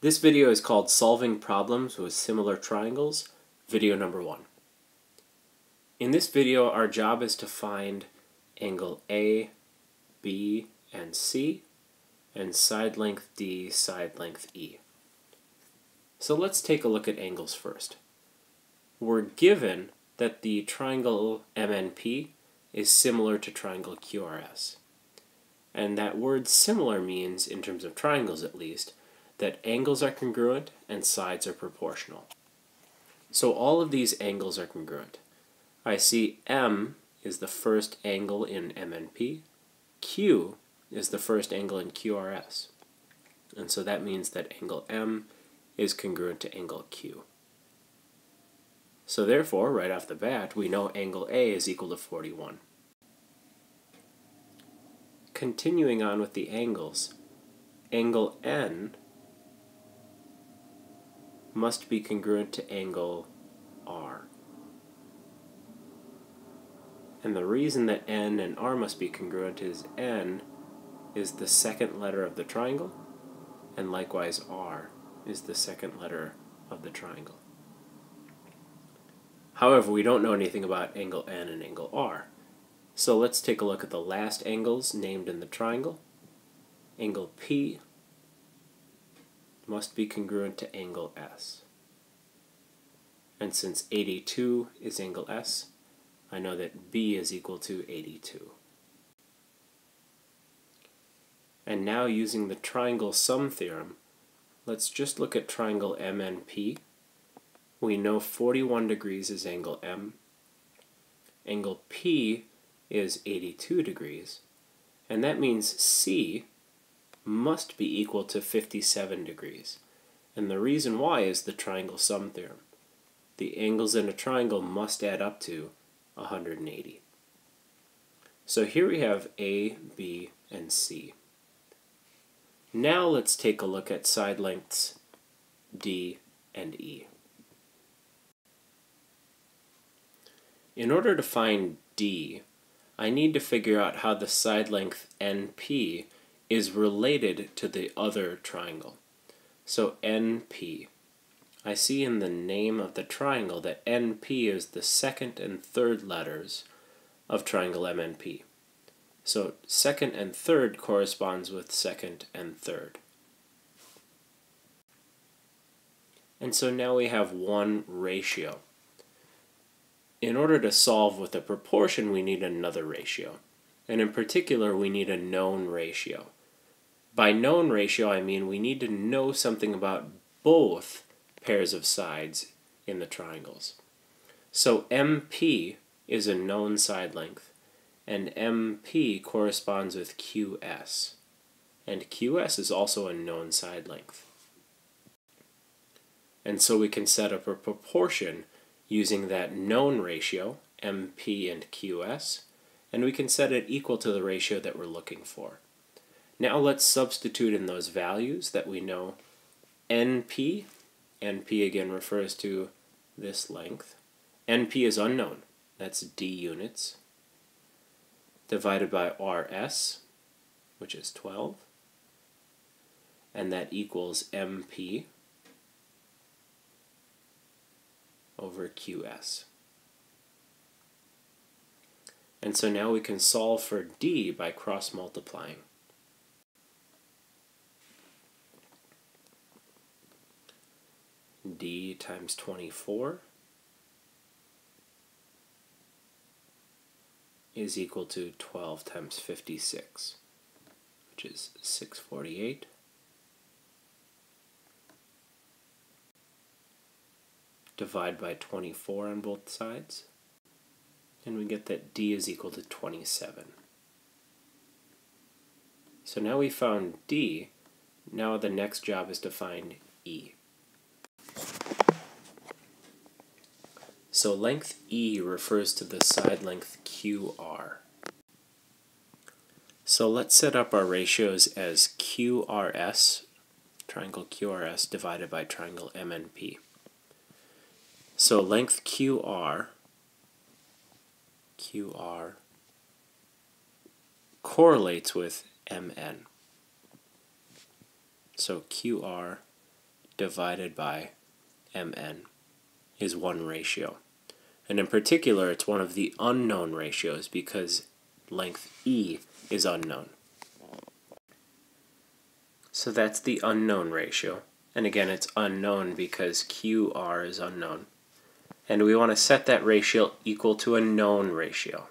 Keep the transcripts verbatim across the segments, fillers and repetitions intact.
This video is called Solving Problems with Similar Triangles, video number one. In this video, our job is to find angle A, B, and C, and side length D, side length E. So let's take a look at angles first. We're given that the triangle M N P is similar to triangle Q R S. And that word similar means, in terms of triangles at least, that angles are congruent and sides are proportional. So all of these angles are congruent. I see M is the first angle in M N P, Q is the first angle in Q R S. And so that means that angle M is congruent to angle Q. So therefore, right off the bat, we know angle A is equal to forty-one. Continuing on with the angles, angle N must be congruent to angle R. And the reason that N and R must be congruent is N is the second letter of the triangle, and likewise R is the second letter of the triangle. However, we don't know anything about angle N and angle R. So let's take a look at the last angles named in the triangle. Angle P must be congruent to angle S. And since eighty-two is angle S, I know that B is equal to eighty-two. And now, using the triangle sum theorem, let's just look at triangle M N P. We know forty-one degrees is angle M. Angle P is eighty-two degrees, and that means C must be equal to fifty-seven degrees. And the reason why is the triangle sum theorem. The angles in a triangle must add up to one hundred eighty. So here we have A, B, and C. Now let's take a look at side lengths D and E. In order to find D, I need to figure out how the side length N P is related to the other triangle. So N P. I see in the name of the triangle that N P is the second and third letters of triangle M N P. So second and third corresponds with second and third. And so now we have one ratio. In order to solve with a proportion, we need another ratio. And in particular, we need a known ratio. By known ratio, I mean we need to know something about both pairs of sides in the triangles. So M P is a known side length, and M P corresponds with Q S. And Q S is also a known side length. And so we can set up a proportion using that known ratio, M P and Q S, and we can set it equal to the ratio that we're looking for. Now let's substitute in those values that we know. N P, N P again refers to this length. N P is unknown, that's D units, divided by R S, which is twelve, and that equals M P over Q S. And so now we can solve for D by cross-multiplying. D times twenty-four is equal to twelve times fifty-six, which is six hundred forty-eight. Divide by twenty-four on both sides, and we get that D is equal to twenty-seven. So now we found D. Now the next job is to find E. So length E refers to the side length Q R. So let's set up our ratios as Q R S, triangle Q R S, divided by triangle M N P. So length Q R, Q R correlates with M N. So Q R divided by mn is one ratio. And in particular, it's one of the unknown ratios because length E is unknown. So that's the unknown ratio. And again, it's unknown because Q R is unknown. And we want to set that ratio equal to a known ratio.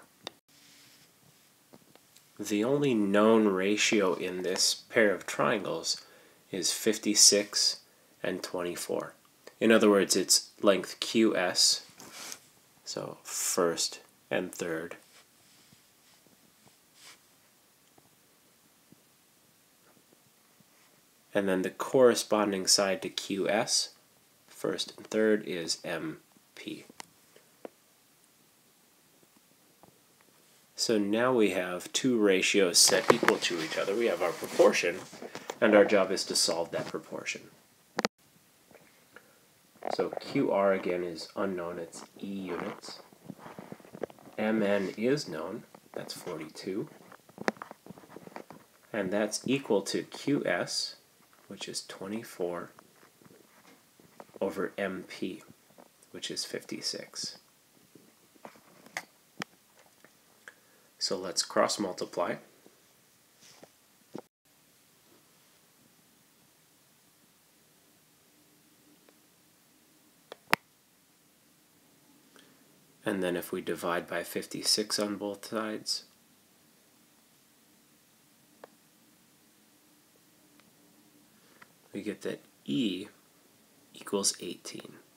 The only known ratio in this pair of triangles is fifty-six and twenty-four. In other words, it's length Q S, so first and third, and then the corresponding side to Q S, first and third, is M P. So now we have two ratios set equal to each other. We have our proportion, and our job is to solve that proportion. So Q R again is unknown, it's E units. M N is known, that's forty-two. And that's equal to Q S, which is twenty-four, over M P, which is fifty-six. So let's cross multiply. And then if we divide by fifty-six on both sides, we get that E equals eighteen.